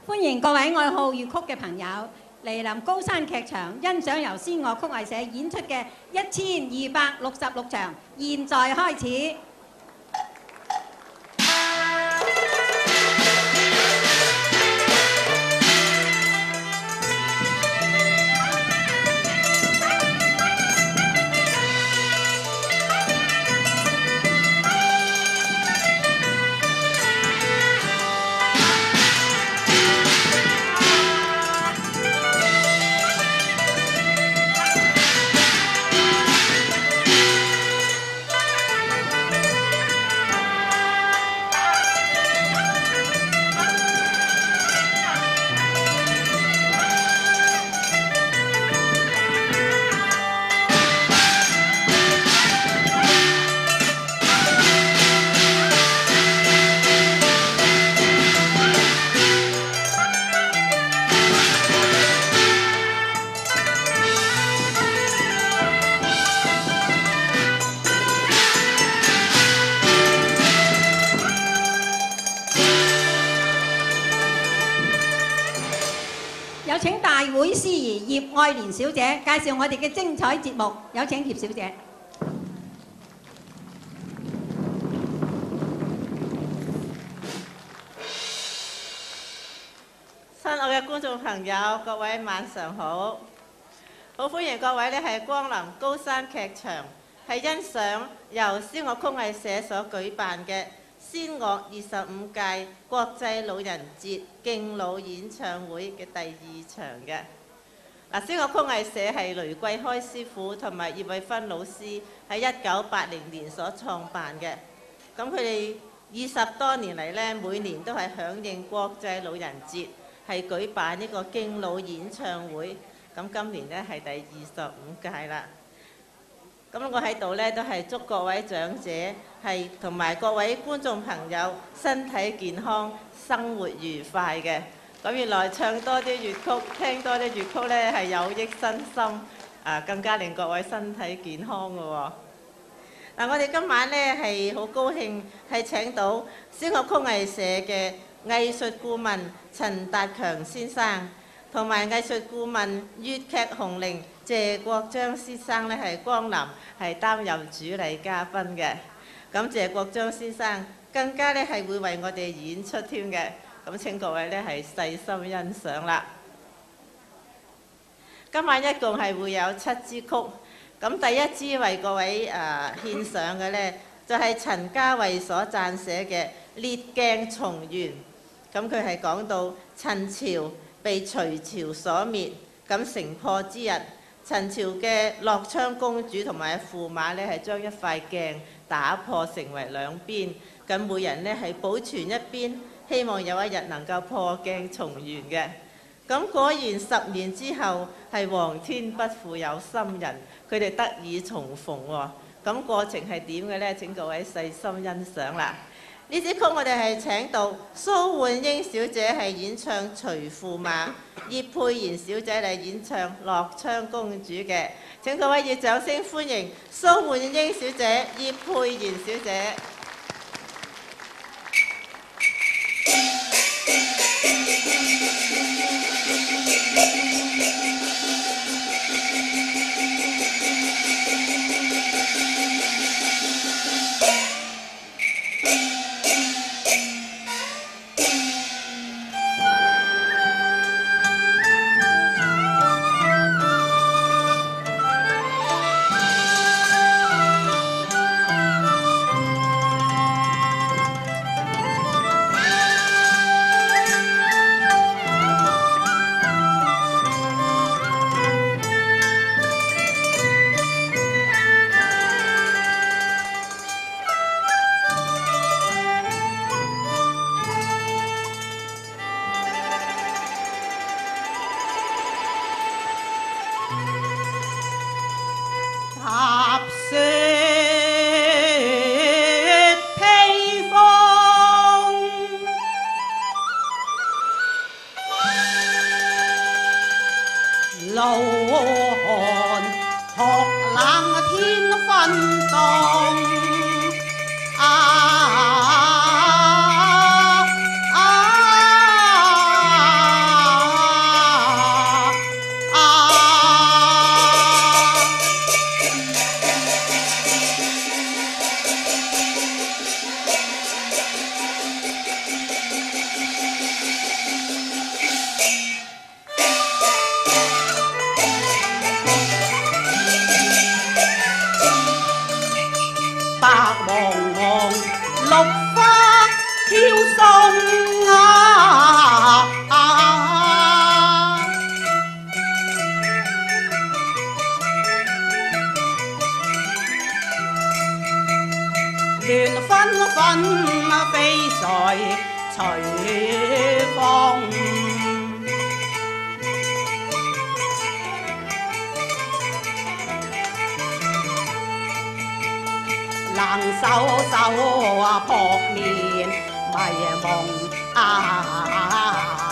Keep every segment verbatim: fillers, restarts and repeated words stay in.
歡迎各位愛好粵曲嘅朋友嚟臨高山劇場欣賞由仙樂曲藝社演出嘅一千二百六十六場，現在開始。有請大會司儀葉愛蓮小姐介紹我哋嘅精彩節目。有請葉小姐。 親愛嘅觀眾朋友，各位晚上好！好歡迎各位呢係光臨高山劇場，係欣賞由仙樂曲藝社所舉辦嘅仙樂二十五屆國際老人節敬老演唱會嘅第二場嘅。嗱，仙樂曲藝社係雷桂開師傅同埋葉慧芬老師喺一九八零年所創辦嘅。咁佢哋二十多年嚟呢，每年都係響應國際老人節，係舉辦呢個敬老演唱會。咁今年呢係第二十五屆啦。咁我喺度呢，都係祝各位長者係同埋各位觀眾朋友身體健康、生活愉快嘅。咁原來唱多啲粵曲、聽多啲粵曲呢係有益身心，啊更加令各位身體健康嘅喎。嗱，我哋今晚呢係好高興係請到仙樂曲藝社嘅藝術顧問陳達強先生，同埋藝術顧問粵劇紅伶謝國璋先生呢係光臨，係擔任主禮嘉賓嘅。咁謝國璋先生更加呢係會為我哋演出添嘅。咁請各位呢係細心欣賞啦。今晚一共係會有七支曲。咁第一支為各位誒、呃、獻上嘅呢，就係、是、陳家慧所撰寫嘅《烈鏡重圓》。咁佢係講到陳朝被隋朝所滅，咁城破之日，陳朝嘅樂昌公主同埋駙馬呢係將一塊鏡打破成為兩邊，咁每人呢係保存一邊，希望有一日能夠破鏡重圓嘅。咁果然十年之後係皇天不負有心人，佢哋得以重逢喎。咁過程係點嘅呢？請各位細心欣賞啦。呢支曲我哋係請到蘇煥英小姐係演唱徐駙馬，葉佩賢小姐嚟演唱樂昌公主嘅。請各位以掌聲歡迎蘇煥英小姐、葉佩賢小姐。 「 白茫茫，綠花飄送啊！亂紛紛飛在隨風。冷手手啊，撲面迷夢啊！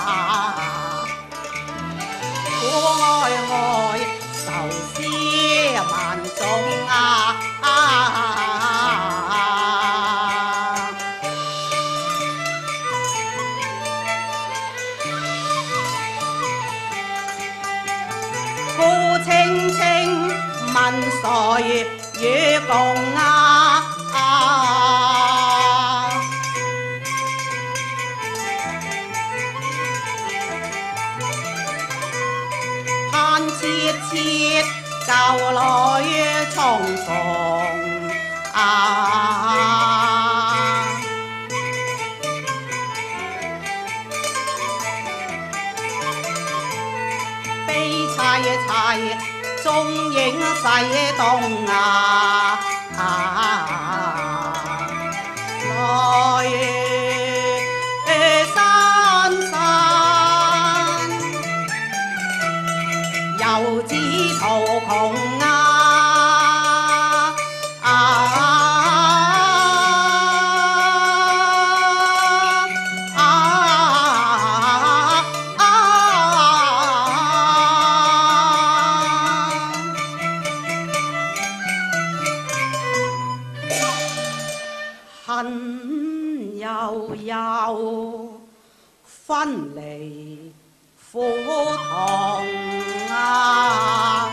苦哀哀，愁思萬種啊！孤清清問誰與共啊？盼切切舊來重逢啊！悲凄凄，蹤影逝動啊！來山山，遊子途窮啊！恨悠悠，分離苦痛啊！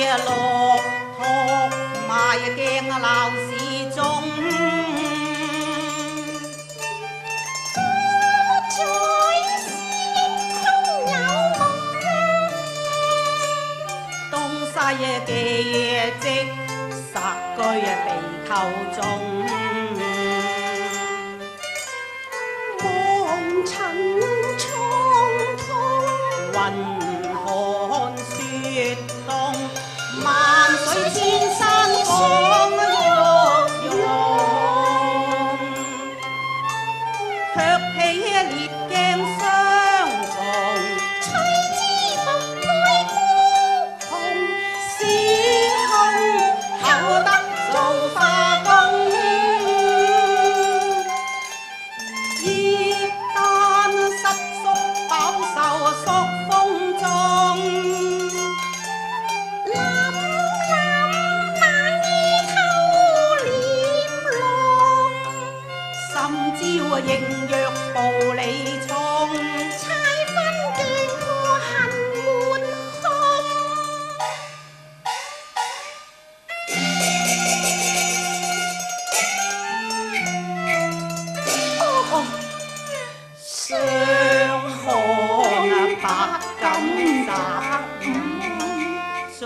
落托埋鏡鬧市中。西嘅跡殺居地溝中，望塵蒼蒼，雲寒雪凍，萬水千山放鬱鬱，卻起烈鏡相逢。應若步履衝，猜分鏡破恨滿胸。哦，雙看白錦雜五中。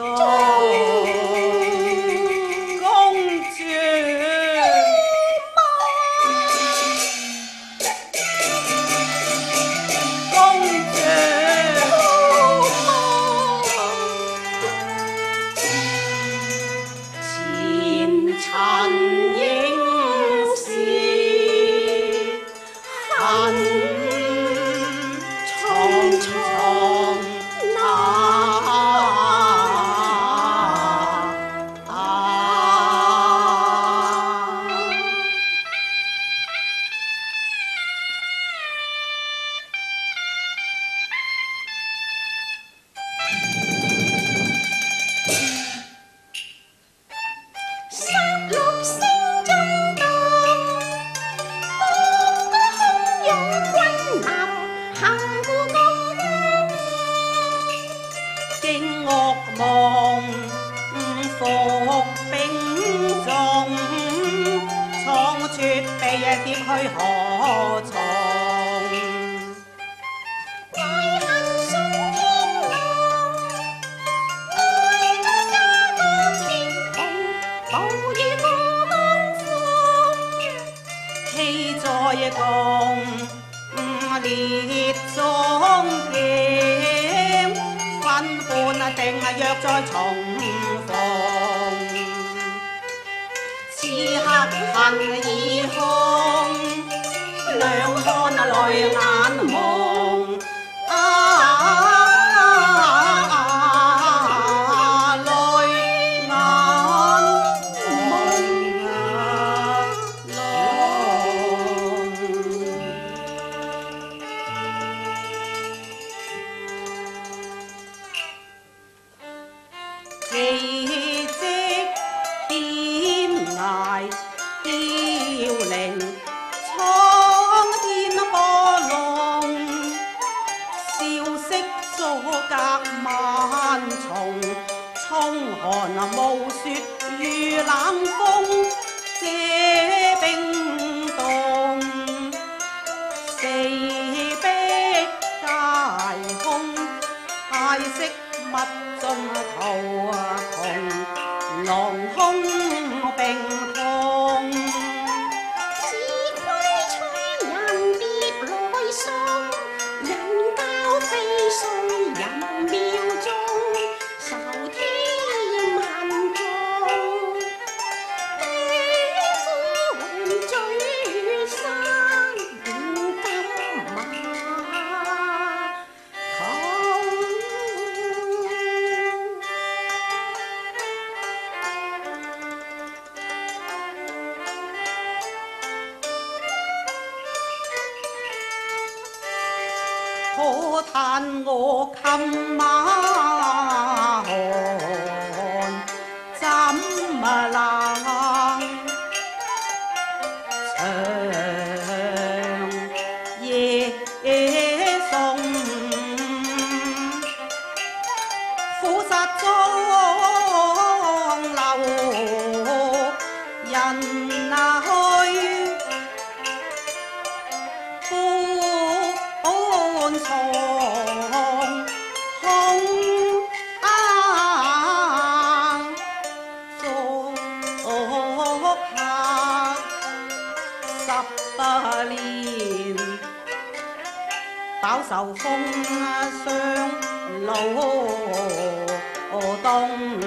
劫去何從？愛恨送天郎，愛在家家天穹，暴雨過江風，氣在共烈中劍，分半定約在重逢。此刻恨已空，兩看淚眼朦。啊淚眼朦啊濃。凋零蒼天波浪，消息阻隔萬重，衝寒暮雪與冷風，這冰凍四壁皆空，嘆息物盡途窮，囊空冰封。可嘆我琴晚寒，怎麼冷？長夜送，苦殺中。 飽受風霜勞動，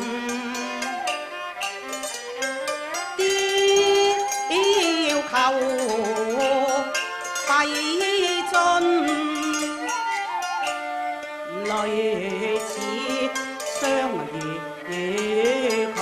要求費盡，類似相與窮。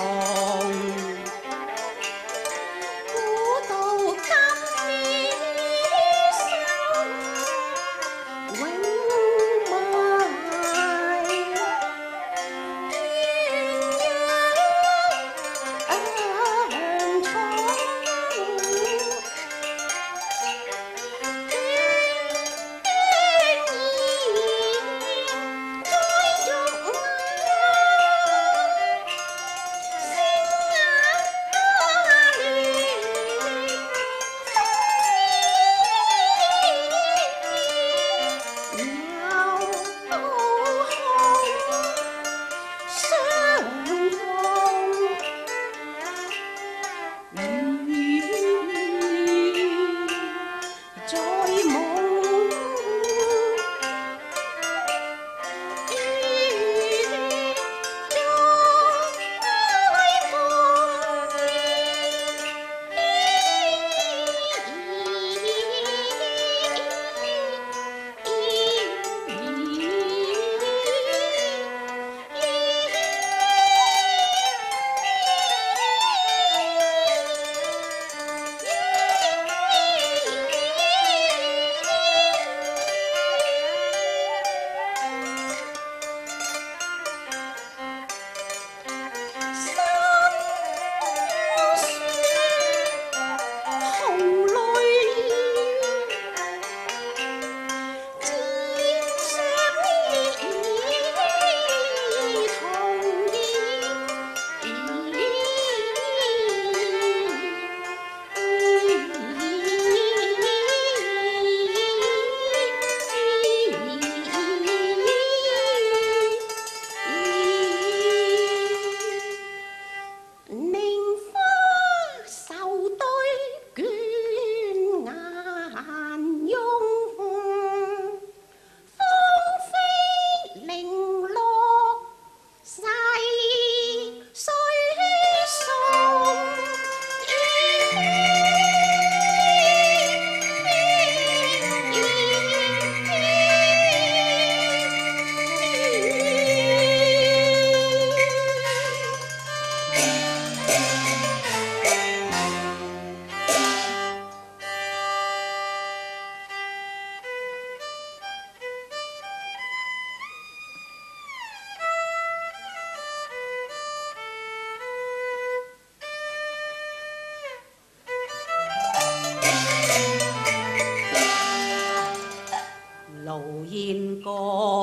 燕歌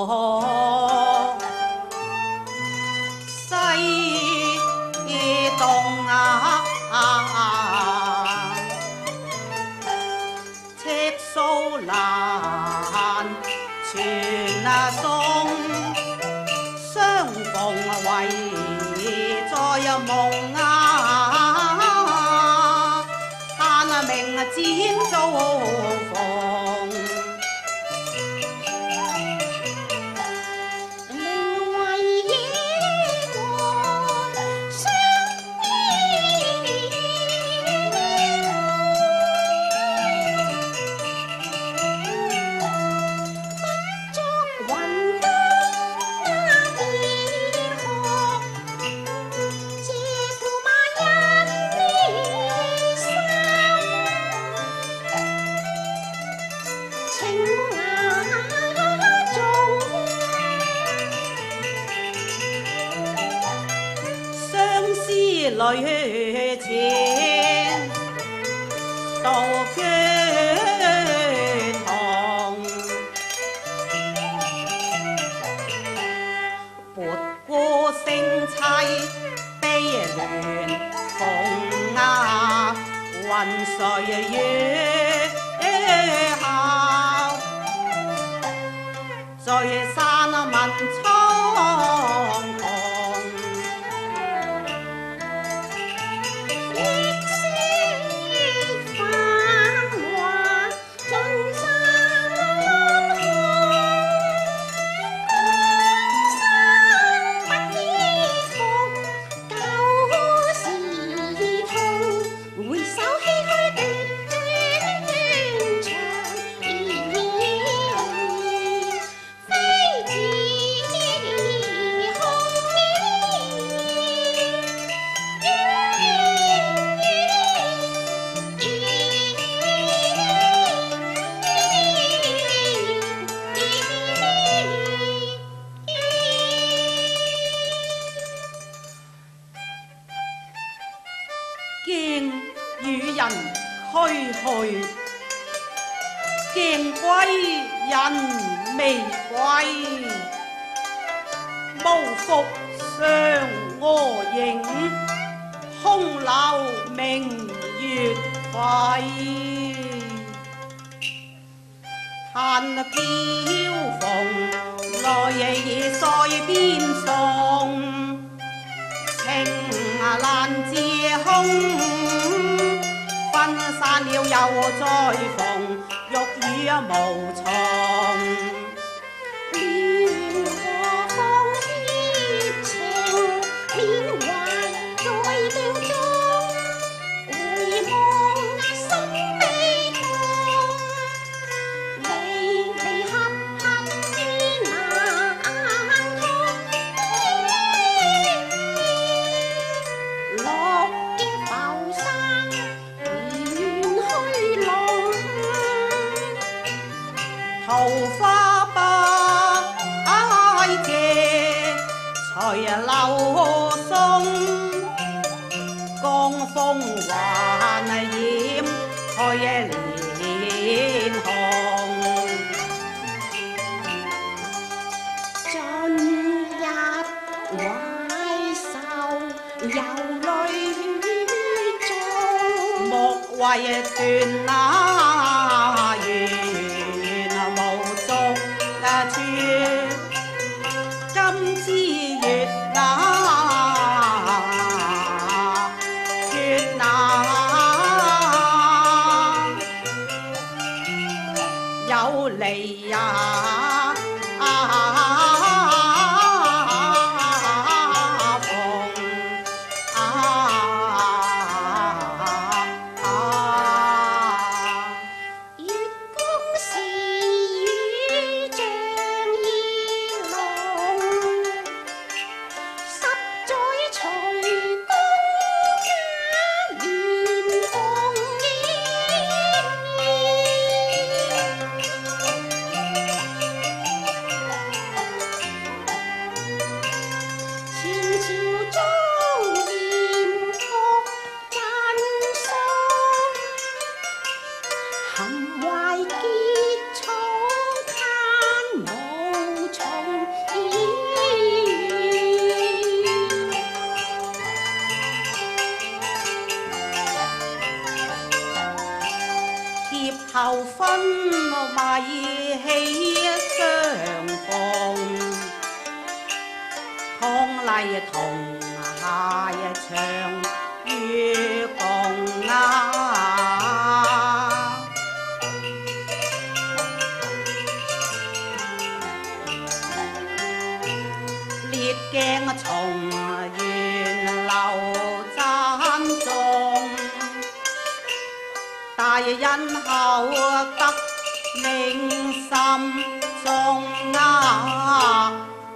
西東啊，赤蘇蘭全啊送，相逢唯在夢啊，嘆明剪遭逢。淚前到決紅，撥過聲妻悲戀逢啊，雲誰月下，聚散問蒼穹。 見與人俱去，見歸人未歸，無復相柯影，空留明月輝。嘆飄蓬來在邊送，情難自空，分散了又再逢，欲語無從。 亂和風熱情，緬懷在鏡中，回望那心悲痛，離離合合知難通。落見浮生，緣虛龍。 桃花不謝，隨流送，江風還染去臉紅。 盡日懷愁，遊淚中。 莫為斷那緣無續處，今之月那缺那有離呀後分米喜相逢，伉儷同下場與共啊！烈鏡重緣流讚頌，大恩厚得銘心中啊！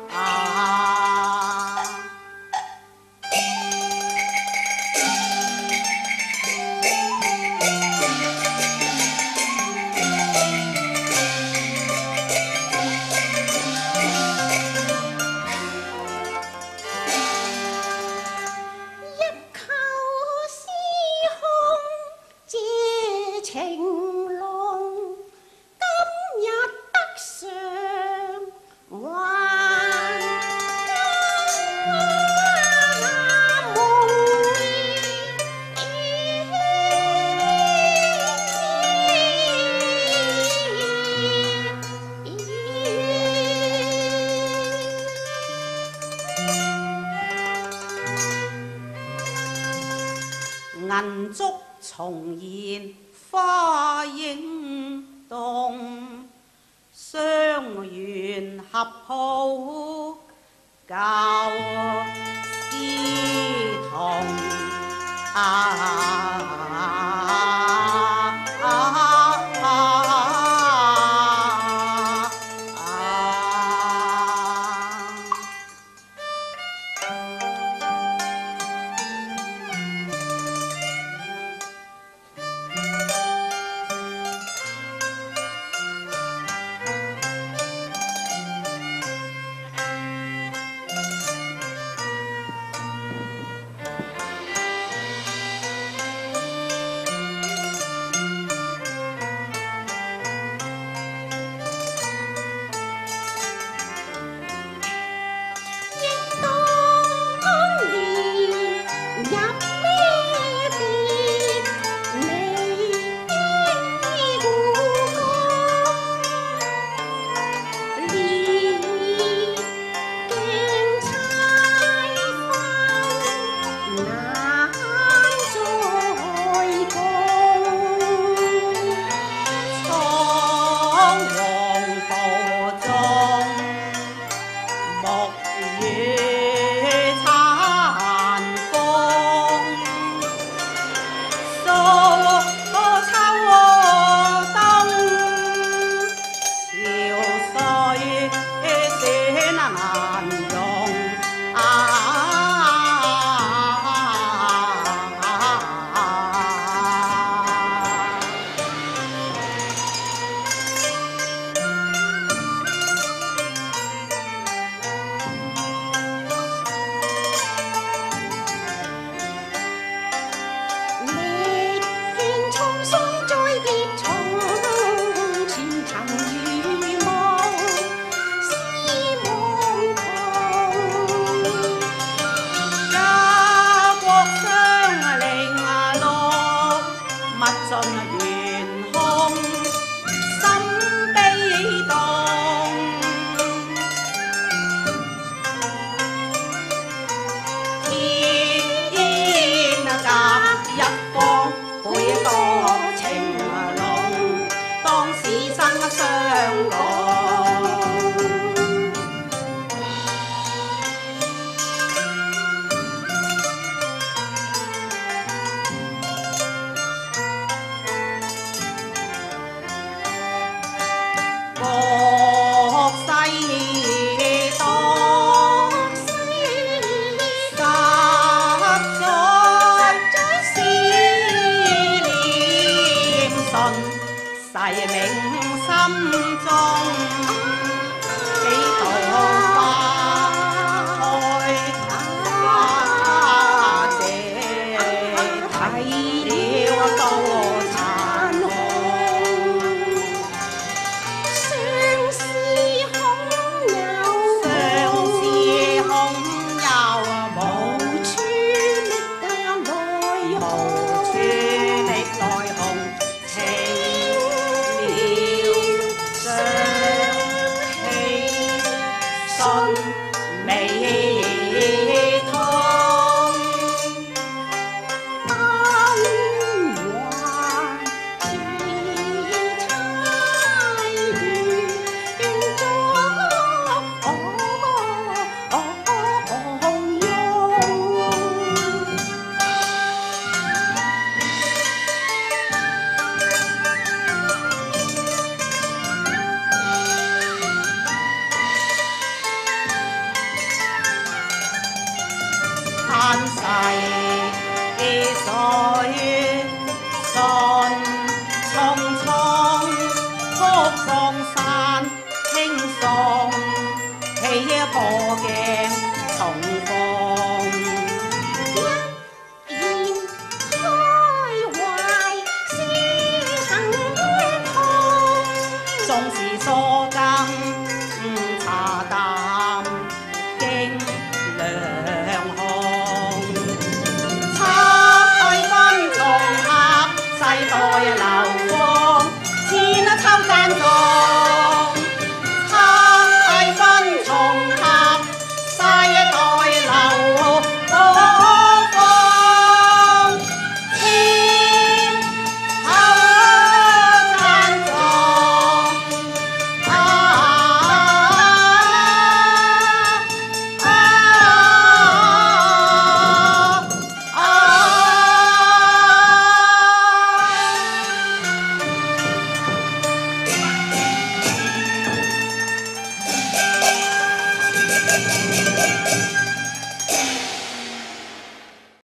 銀燭重現花影動，雙緣合抱教思同啊！